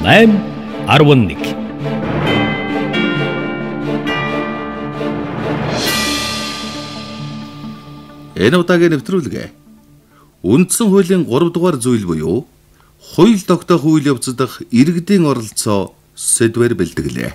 8-11. Энэ удаагийн нэвтрүүлгээ үндсэн хуулийн 3 дугаар зүйл буюу хууль тогтоох үйл явц дах иргэдийн оролцоо сэдвээр бэлтгэлээ.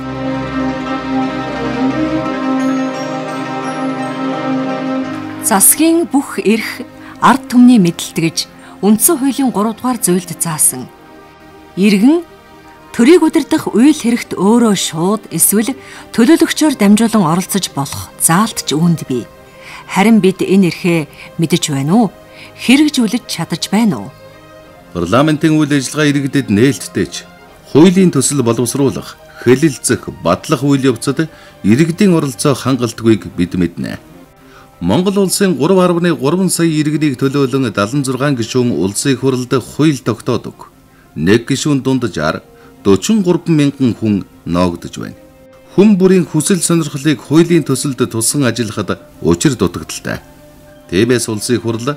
Засгийн бүх эрх ард түмний мэдлэлт гэж үндсэн хуулийн 3 дугаар зүйлд заасан. Иргэн төрийг удирдах үйл хэрэгт өөрөө шууд эсвэл төлөөлөгчөөр дамжуулан оролцож болох заалтч үүнд бий. Харин бид энэ эрхээ мэдэж байна уу? Хэрэгжүүлж чадаж байна уу? Парламентын үйл ажиллагаа иргэдэд нээлттэйч хуулийн төсөл боловсруулах, хэлэлцэх, батлах үйл явцад иргэдийн оролцоо хангалтгүйг бид мэднэ. Монгол улсын 3.3 сая иргэнийг төлөөлөн 76 гишүүн улсын их хурлд хууль тогтоодог. 1 гишүүн дунд 43 мянган хүн ноогдож байна. Хүн бүрийн хүсэл сонирхлыг хуулийн төсөлд тулсан ажиллахад учир дутагдaltaй. Тиймээс улсын их хурл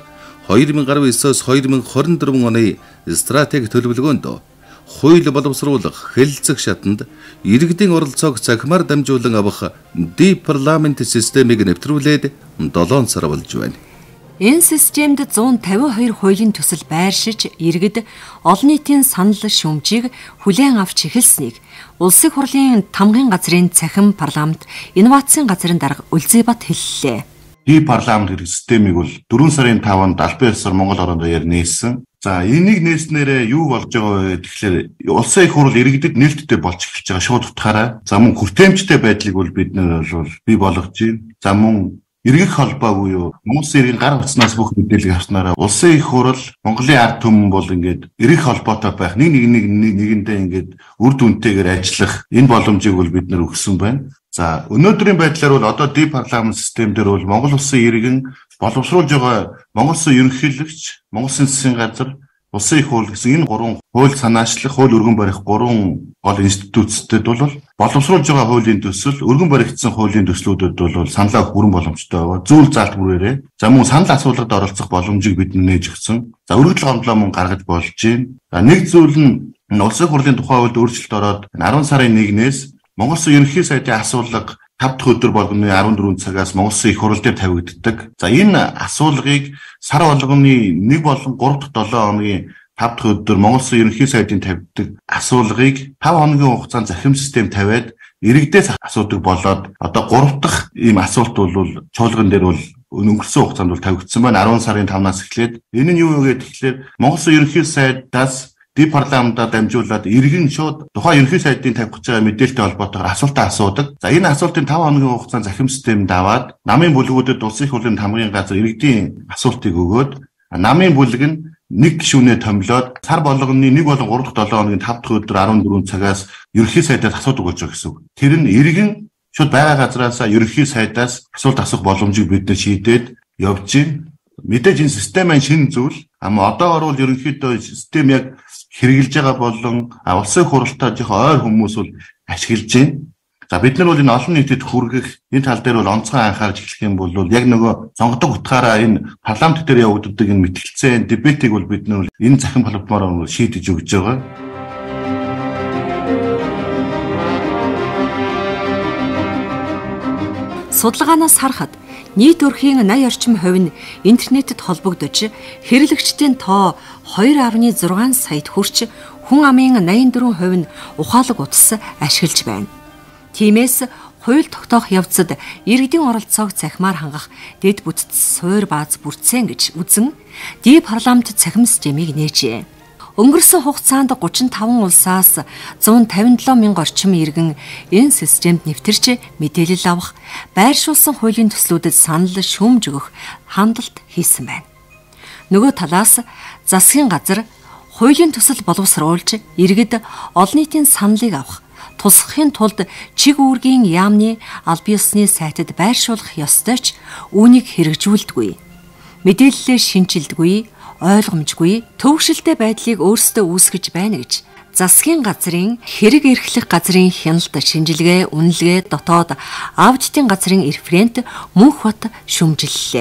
2019-с 2024 оны стратеги төлөвлөгөөнд хууль боловсруулах, хэлэлцэх шатанд иргэдийн оролцоог цахимаар дамжуулан авах парламент системийг нэвтрүүлээд 7 сар болж байна. Энэ системд 152 хуулийн төсөл байршиж, иргэд олон нийтийн санал шүмжийг хүлээн авч эхэлснийг Улсын хурлын тамгын газрын цахим парламент инновацийн газрын дарга Үлзийбат хэллээ. Парламент гэх системийг бол 4 сарын 5-нд албан ёсоор Монгол оронд даяар нээсэн. За энийг нээснээрээ юу болж байгаа вэ гэхээр улсын их хурл иргэдэд нээлттэй болж эхэлж байгаа шууд утгаараа. За мөн хүртээмжтэй байдлыг бол бид нэр бол бий болгож байна. За мөн иргэх холбоо буюу Монголын иргэн гар утснаас бүх мэдээллийг авснараа улсын их хурл Монголын ард түмэн бол ингээд иргэх холбоотой байх нэгэндээ ингээд үр дүнтэйгээр ажиллах энэ боломжийг бол бид нэр өгсөн байна. За өнөөдрийн байдлаар бол одоо парламент систем дээр бол Монгол улсын иргэн боловсруулж байгаа Монгол улсын ерөнхийлөгч, Монгол улсын засгийн газар, улсын их хурл гэсэн энэ 3 хууль санаачлах, хууль өргөн барих 3 гол институцтэд бол боловсруулж байгаа хуулийн төсөл, өргөн баригдсан хуулийн төслүүдэд бол саналаа өгөх бүрэн боломжтой байгаа. Зүйл заалт бүрээрээ. За мөн санал асуулгад оролцох боломжийг бид нээж өгсөн. За өргөдөл гомдлоо мөн гаргаж болж байна. За нэг зүйл нь улсын хурлын тухай хуульд өөрчлөлт ороод 10 сарын 1-ээс Монгол улсын ерөнхий сайдын асуулга 5 дахь өдөр болгоны 14 цагаас Монгол улсын их хурл дээр тавигддаг. За энэ асуулгыг сар болгоны 1 болон 3 дахь 7 хоногийн 5 дахь өдөр Монгол улсын ерөнхий сайдын тавьдаг асуулгыг 5 хоногийн хугацаанд захим систем тавиад иргэдээс асуудаг болоод одоо 3 дахь ийм асуулт бол чуулган дээр бол өнгөрсөн хугацаанд бол тавигдсан байна. 10 сарын 5-наас эхлээд энэ нь юу вэ гэхээр Монгол улсын ерөнхий сайдаас парламентаа дамжуулаад иргэн шууд тухайн ерөнхий сайдын тавих гэж байгаа мэдээлэлтэй холбоотойгоор асуултаа асуудаг. За энэ асуултын 5 хоногийн хугацаанд захим системд аваад намын бүлгүүдэд улсын их хурлын тамгын газар иргэдийн асуултыг өгөөд намын бүлэг нь 1 гишүүнээ томилоод сар болгоны 1 болон 3 дахь 7 хоногийн 5 дахь өдөр 14 цагаас ерөнхий сайдаас асуудаг болж байгаа гэсэн үг. Тэр нь иргэн шууд байгаа газраас ерөнхий сайдаас асуулт асуух боломжийг бид нэ шийдээд явж байна. Мэдээж энэ системийн шинэ зүйл. Одоогоор бол ерөнхийдөө систем яг хэрэгжилж байгаа болон улсын хуралтай жих ойр хүмүүс бол ашиглаж байна. За бид нар бол энэ олон нийтэд хүргэх энэ тал дээр бол онцгой анхаарч эхлэх юм бол яг нөгөө сонгодог утгаараа энэ парламент дээр явагддаг энэ мэтгэлцээ дебетийг бол бид нар энэ захин платформоор шийдэж өгж байгаа. Судалгаанаас харахад нийт өрхийн 80 орчим хувь нь интернетэд холбогдож, хэрэглэгчдийн тоо 2.6 саяд хүрч, хүн амын 84% нь ухаалаг утас ашиглаж байна. Тиймээс хууль тогтоох явцад иргэдийн оролцоог цахимаар хангах дэд бүтц суур бааз бүрдсэн гэж үзэн парламент цахим системийг нээжээ. Өнгөрсөн хугацаанд 35 улсаас 157 мянга орчим иргэн энэ системд нэвтэрч мэдээлэл авах, байршуулсан хуулийн төслүүдэд санал шүүмж өгөх хандлт хийсэн байна. Нөгөө талаас засгийн газар хуулийн төсөл боловсруулж иргэд олон нийтийн саналыг авах, тусгахын тулд чиг үүргийн яамны албан ёсны сайтад байршуулах ёстой ч үүнийг хэрэгжүүлдэггүй. Мэдээлэлээ шинжилдэггүй, ойлгомжгүй, төвөгшөлтэй байдлыг өөрсдөө үүсгэж байна гэж засгийн газрын хэрэг эрхлэх газрын хяналт шинжилгээ, үнэлгээ, дотоод аудитын газрын референт Мөнхбат шүмжиллээ.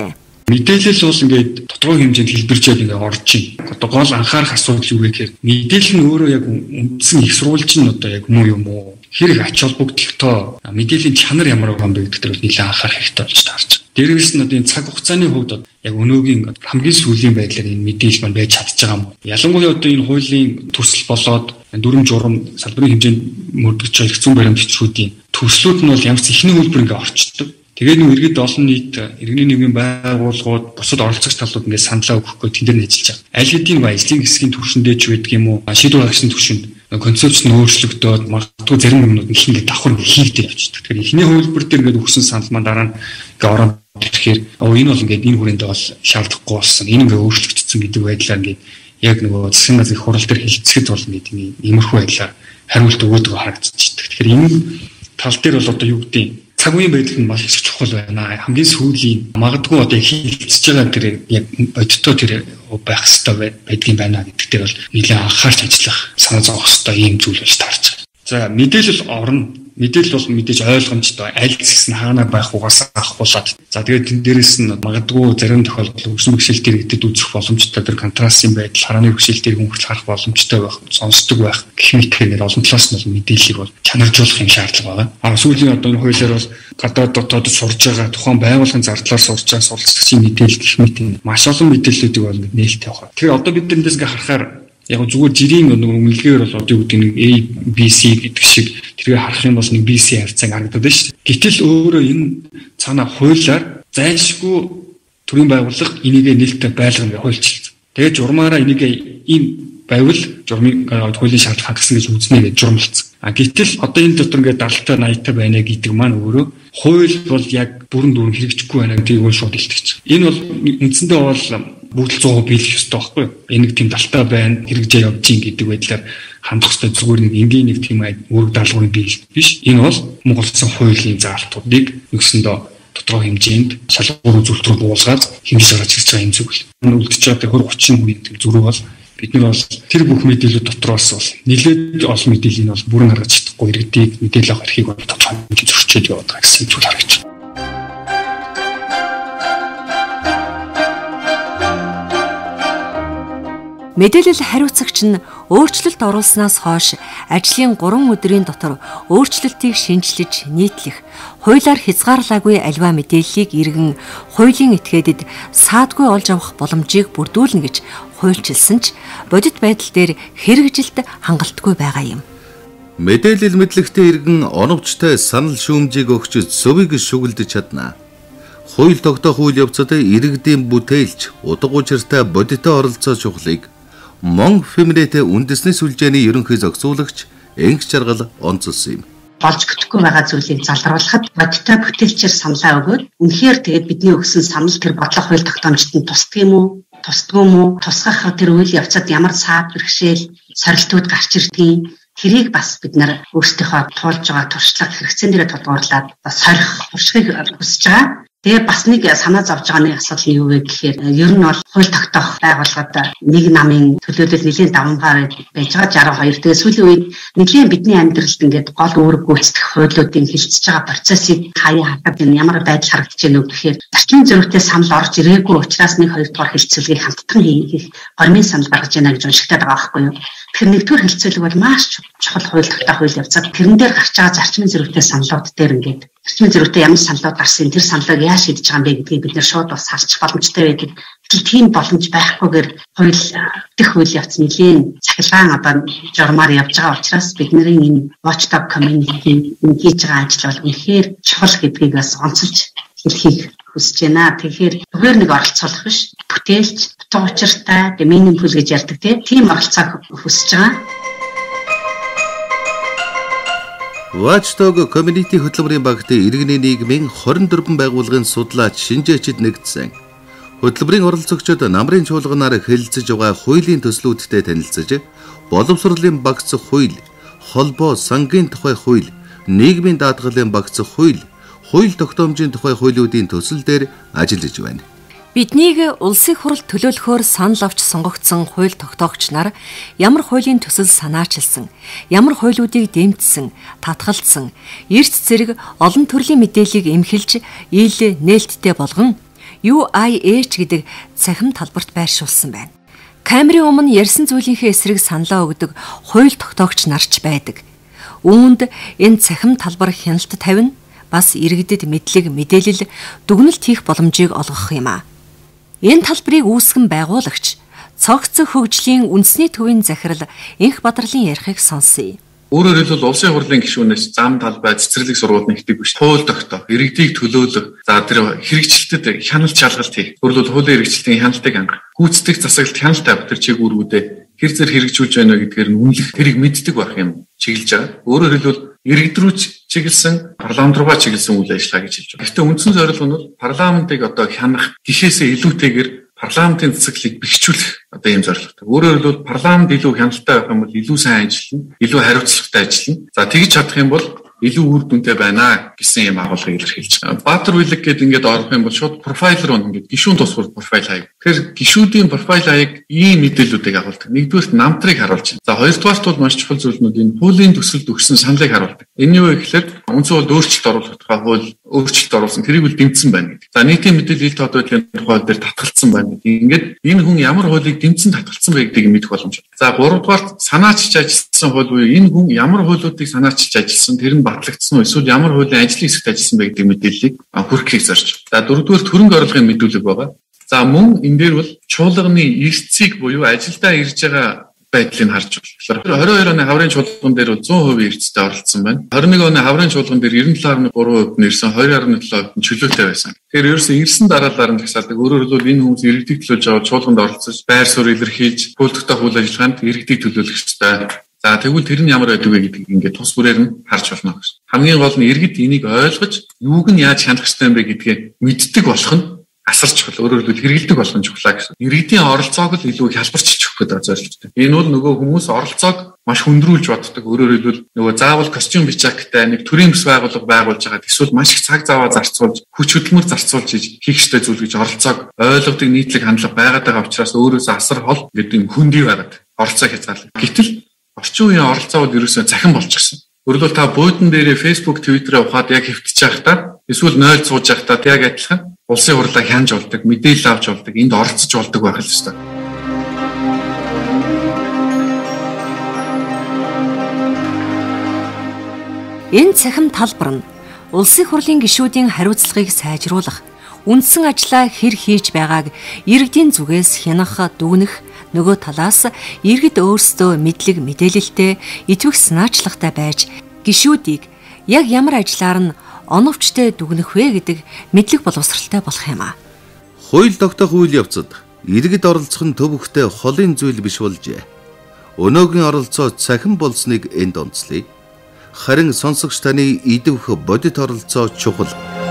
Мэдээлэл бол ингээд тодорхой хэмжээнд хэлбэржээд ингээд орж байна. Одоо гол анхаарах асуудал юу вэ гэхээр мэдээлэл нь өөрөө яг үндсэн их сурвалж нь одоо яг муу юм уу? Хэрэг ач холбогдолтой мэдээллийн чанар ямар байгаа юм бэ гэдэг нь нэлээд анхаарах хэрэгтэй болж таарч байна. Дээрээс нь одоо энэ цаг хугацааны хувьд яг өнөөгийн хамгийн сүүлийн байдлаар энэ мэдээлэл маань байж чадж байгаа юм уу? Ялангуяа одоо энэ хуулийн төсөл болоод дүрм журам салбарын хэмжээнд мөрдөгч их зүүн баримт бичрүүдийн төслүүд нь бол ямар ч ихний хөлбөр ингээд орчдөг. Тэгээд нэг иргэд олон нийт иргэний нийгмийн байгууллагууд бусад оролцогч талууд ингээд саналаа өгөхгүй тэн дээр нь ажиллаж байгаа. Аль хэдийн ажлын хэсгийн түвшиндээ ч байдаг юм уу? Шийдвэр гаргахын түвшинд концепц нь өөрчлөгдөөд магадгүй зарим юмнууд их ингээд давхар хийгдэж явчихдаг. Тэгэхээр ихний хөлбөр дээр ингээд өгсөн санал маань дараа нь ингээд ороод ирэхээр энэ бол ингээд энэ хүрээндээ бол шаардахгүй болсон. Энэ ингээд өөрчлөгдсөн гэдэг байдлаар ингээд яг нөгөө засгийн газрын хурал дээр хэлцэхэд бол ингээд иймэрхүү байдлаар хариулт өгөөдгөө харагдчихдаг. Тэгэхээр энэ тал дээр бол одоо юу гэдэг цаг үеийн байдал нь маш их чухал байна. Хамгийн сүүлийн магадгүй одоо хилцэж байгаа тэр яг бодиттой тэр байх хэрэгтэй байдгийн байна гэдэг дээр бол нэлээд анхаарч ажиллах, санаа зовох хэрэгтэй ийм зүйл болж таарч байна. За мэдээлэл орно. Мэдээлэл бол мэдээж ойлгомжтой. Аль зэс нь хаана байх угаасаа авахгүйсаад. За тэгээд тэн дээрээс нь магадгүй зарим тохиолдолд өсвөр бэхжилтээр идэд үзэх боломжтой тэр контрастын байдал, харааны бэхжилтээр хүмүүст харах боломжтой байх, сонсдог байх гэх мэт хэрэг олон талаас нь мэдээллийг бол чанаржуулах юм шаардлага байгаа. Сүүлийн одоо энэ хуулиар бол гадаад дотоод сурж байгаа тухайн байгууллагын зардлаар сурж байгаа суралцагчийн мэдээлэл гэх мэт маш олон мэдээллүүдийг бол нээлттэй явах. Тэгэхээр одоо бид нэндээс ингээ харахаар яг зүгээр жирийн үнэлгээр бол одоо юу гэдэг нэг A, B, C гэдэг шиг тэргээ харах юм бол нэг B, C харьцааг харагдаад байна шүү дээ. Гэтэл өөрөө энэ цаана хуулиар зайлшгүй төрийн байгууллага энийгээ нээлттэй байлгана гэж хуульчилсан. Тэгээд журмаараа энийгээ ийм байвал журмын хуулийн шаардлага хангасан гэж үзнэ гэж журмалцсан. Гэтэл одоо энэ дотор ингээд 70-тай 80-тай байна гэдэг маань өөрөө хууль бол яг бүрэн дүүрэн хэрэгжихгүй байна гэдгийг шууд илтгэж. Энэ бол үндсэндээ бол бүгд 100% биелэх ёстой байхгүй юу? Энэ нэг тийм 70-тай байна хэрэгжээ явж гин гэдэг байдлаар хандах ёстой зүгээр нэг энгийн нэг тийм үүрэг даалгаврын биелэлт биш. Энэ бол Монгол Улсын хуулийн заалтуудыг нэгсэндээ тодорхой хэмжээнд шалгуур үзүүлэлт рүү буулгаад хэмжиж гаргаж ирж байгаа юм зүйл. Энэ үлдэж байгаа 20-30 үеийн тийм зөрүү бол бид нар бол тэр бүх мэдээлэл дотроос бол нэлээд олон мэдээллийг бол бүрэн гаргаж чадахгүй иргэдийг мэдээлэл авах эрхийг бол тодорхой хэмжээнд зөрчиж яваад байгаа гэсэн зүйл харагдаж байна. Мэдээлэл хариуцагч нь өөрчлөлт оруулснаас хойш ажлын 3 өдрийн дотор өөрчлөлтийг шинжилж нийтлэх, хуулиар хязгаарлаагүй аливаа мэдээллийг иргэн хуулийн этгээдэд саадгүй олж авах боломжийг бүрдүүлнэ гэж хуульчилсан ч бодит байдал дээр хэрэгжилт хангалтгүй байгаа юм. Мэдээлэл мэдлэгтэй иргэн оновчтой санал шүүмжийг өгч зөвийг шүглдэж чадна. Хууль тогтоох үйл явцад иргэдийн бүтээлч удаг учиртай бодиттой оролцоо чухлыг Мон Феминэт үндэсний сүлжээний ерөнхий зохицуулагч Энх Жаргал онцолсон юм. Болж өгөхгүй байгаа зүйлийг залруулахад бодиттой бүтээлчээр саналаа өгөөд үнэхээр тэгээд бидний өгсөн санал тэр бодлого хууль тогтоомжид нь тусдаг юм уу? Тусдгүй юм уу? Тусгах тэр үйл явцад ямар цаад бэрхшээл, сорилтууд гарч ирдгийг тэрийг бас бид нар өөрсдийнхөө туулж байгаа туршлага хэрэгцээн дээрээ тулгуурлаад сорих туршлагыг хүсэж байгаа. Тэгээ бас нэг санаа зовж байгаа нэг асуудал нь юу вэ гэхээр ер нь бол хууль тогтоох байгууллагад нэг намын төлөөлөл нэлийн давмгаар байж байгаа 62. Тэгээ сүүлийн үед нэлийн бидний амьдралд ингээд гол үүрэг гүйцэтгэх хуулиудын хилцэж байгаа процессыг хаяа хатад ямар байдал харагдаж байна вэ гэхээр зарчмын зөрүүтэй санал орж ирээгүй учраас 1-2 дугаар хилцүүлгийг хамтдан хийх гормын санал гаргаж байна гэж уншигдаад байгаа байхгүй юу. Тэгэхээр нэгдүгээр хилцүүлэг бол маш чухал хууль тогтоох үйл явцад тэрэн дээр гарч байгаа зарчмын зөрүүтэй саналууд дээр ингээд зарчмын зөрүүтэй ямар саналууд гарсан тэр саналыг яаж шийдэж байгаа юм бэ гэдгийг бид нэр шууд бас харж боломжтой байдаг. Гэтэл тийм боломж байхгүйгээр хууль дэх үйл явц нэлийн цахилгаан одоо журмаар явж байгаа учраас бидний энэ watchdog community хийж байгаа ажил бол үнэхээр чухал гэдгийг бас онцолж хэлхийг хүсэж байна. Тэгэхээр зүгээр нэг оролцоолох биш. Бүтээлч, утга учиртай, meaningful гэж ярьдаг тийм оролцоог хүсэж байгаа. Watchdog Community хөтөлбөрийн багт иргэний нийгмийн 24 байгууллагын судлаач шинжээчид нэгдсэн. Хөтөлбөрийн оролцогчид намрын чуулганаар хэлэлцэж байгаа хуулийн төслүүдтэй танилцж, боловсролын багц хууль, холбоо сангийн тухай хууль, нийгмийн даатгалын багц хууль, хууль тогтоомжийн тухай хуулиудын төсөл дээр ажиллаж байна. Биднийг улсын хурал төлөөлөхөөр санал авч сонгогдсон хууль тогтоогч нар ямар хуулийн төсөл санаачилсан, ямар хуулиудыг дэмжсэн, татгалзсан, эрт зэрэг олон төрлийн мэдээллийг эмхэлж ил нээлттэй болгон UIH гэдэг цахим талбарт байршуулсан байна. Камерын өмнө ярьсан зүйлийнхээ эсрэг саналаа өгдөг хууль тогтоогч нарч байдаг. Үүнд энэ цахим талбар хяналт тавина, бас иргэдэд мэдлэг, мэдээлэл, дүгнэлт хийх боломжийг олгох юм а. Энэ талбарыг үүсгэн байгуулагч цогц хөгжлийн үндэсний төвийн захирал Энх Бадралын ярихыг сонсъё. Өөрөөр хэлбэл улсын хурлын гишүүнээс зам талбай цэцэрлэг сургууль нэгдэг биш. Хууль тогтоох, иргэдийг төлөөлөх, за тэр хэрэгжилтэд хяналт шалгалт хийх. Өөрөлд хуулийн хэрэгжилтийн хяналтыг хангах. Гүйцэтгэх засаглалт хяналт тавих тэр чиглэлүүдээ хэр зэрэг хэрэгжүүлж байна гэдгээр нь үнэлэх тэрийг мэддэг байх юм чиглэж байгаа. Өөрөөр хэлбэл иргэд рүү чиглэсэн, парламент руугаа чиглэсэн үйл ажиллагаа гэж хэлж байгаа. Гэхдээ үндсэн зорилго нь парламентыг одоо хянах гишээсээ илүүтэйгээр парламентын цэцэглэлийг бэхжүүлэх одоо ийм зорилготой. Өөрөөр хэлбэл парламент илүү хяналттай байх юм бол илүү сайн ажиллана, илүү хариуцлагатай ажиллана. За тэгж чадах юм бол илүү үр дүнтэй байна гэсэн юм агуулгыг илэрхийлж байгаа. Баатар Улиг гэдэг ингээд орох юм бол шууд профайлер он ингээд гишүүн тусвар профайл хаяг. Тэгэхээр гишүүдийн профайл хаяг ийм мэдээллүүдийг агуулдаг. Нэгдүгээрт намтрыг харуулж байна. За хоёрдугаарт бол маш чухал зүйл нь энэ хуулийн төсөлд өгсөн саналыг харуулдаг. Энэ юу вэ гэхээр үндсэн хууль өөрчлөлт оруулах тухай хууль өөрчлөлт оруулсан тэрийг үл дэмжсэн байна гэдэг. За нийтийн мэдээлэл ил тод байдлын тухай дээр татгалцсан байна гэдэг. Ингээд энэ хүн ямар хуулийг дэмжсэн татгалцсан бэ гэдгийг мэдэх боломжтой. За гуравдугаарт санаачилж ажилласан хууль буюу энэ хүн ямар хуулиудыг санаачилж ажилласан тэр нь батлагдсан уу эсвэл ямар хуулийн ажлын хэсэгт ажилласан бэ гэдэг мэдээллийг хүргэхийг зорж. За дөрөвдүгээр хөрөнгө оруулгын мэдүүлэг байгаа. За мөн энэ дээр бол чуулганы эрсцийг буюу ажилдаа ирж байгаа байдлыг харж байна. Тэгэхээр 22 оны хаврын чуулган дээр бол 100% эрсцтэй оролцсон байна. 21 оны хаврын чуулган дээр 97.3% нэрсэн 2.7% чөлөөтэй байсан. Тэгэхээр ерөөсөө ирсэн дараалал нь тасалдаг. Өөрөөр хэлбэл энэ хүмүүс иргэдийг төлөөлж байгаа чуулганд оролцож байр суурь илэрхийлж хуулттай үйл ажиллагаанд иргэдийг төлөөлөх ёстой. За тэгвэл тэр нь ямар байдаг вэ гэдгийг ингээд тус бүрээр нь харж болно гэж. Хамгийн гол нь иргэд энийг ойлгож юуг нь яаж хянах ёстой юм бэ гэдгээ мэддэг болох нь асар чухал. Өөрөөр хэлбэл хэрэгэлдэг болох нь чухлаа гэсэн. Иргэдийн оролцоог л илүү хялбарч өгөх гэдэг зорилготой. Энэ бол нөгөө хүмүүс оролцоог маш хүндрүүлж боддог. Өөрөөр хэлбэл нөгөө заавал костюм бичаактай нэг төрийн бас байгууллага байгуулж байгаа. Эсвэл маш их цаг зав зарцуулж, хүч хөдөлмөр зарцуулж хийх ёстой зүйл гэж оролцоог ойлгодог нийтлэг хандлага байгаад байгаа учраас өөрөөсөө асар хол гэдэг юм хүндий байгаад оролцоо хязгаарлаа. Гэтэл орчин үеийн оролцоо бол ерөөсөө захин болчихсон. Өөрөлдөө та буудан дээрээ Facebook, Twitter-аа ухаад яг хэвтэж байхдаа эсвэл нойл сууж байхдаа яг адилхан улсын хурлаа хянж болдог, мэдээлэл авч болдог, энд оролцож болдог байх л ёстой. Энэ цахим талбар нь улсын хурлын гишүүдийн хариуцлагыг сайжруулах, үндсэн ажлаа хэр хийж байгааг иргэдийн зүгээс хянах, дүгнэх, нөгөө талаас иргэд өөрсдөө мэдлэг мэдээлэлтэй, идэвх санаачлагтай байж гишүүдийг яг ямар ажлаар нь оновчтой дүгнэх вэ гэдэг мэдлэг боловсралтай болох юм а. Хууль тогтоох үйл явцад иргэд оролцох нь төвөгтэй холын зүйл биш болжээ. Өнөөгийн оролцоо цахим болсныг энд онцлоё. Харин сонсогч таны идэвх бодит оролцоо чухал.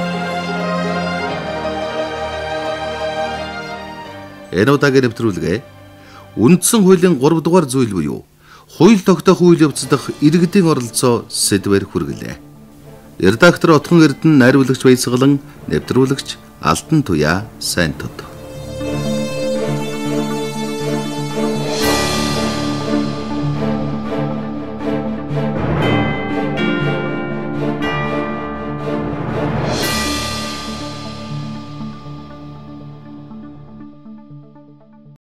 Энэ удаагийн нэвтрүүлгээ үндсэн хуулийн 3 дугаар зүйл буюу хууль тогтоох үйл явц дахь иргэдийн оролцоо сэдвээр хүргэлээ. Редактор Отхон Эрдэнэ, найруулагч Баясгалан, нэвтрүүлэгч Алтан Туяа, Сайн тод.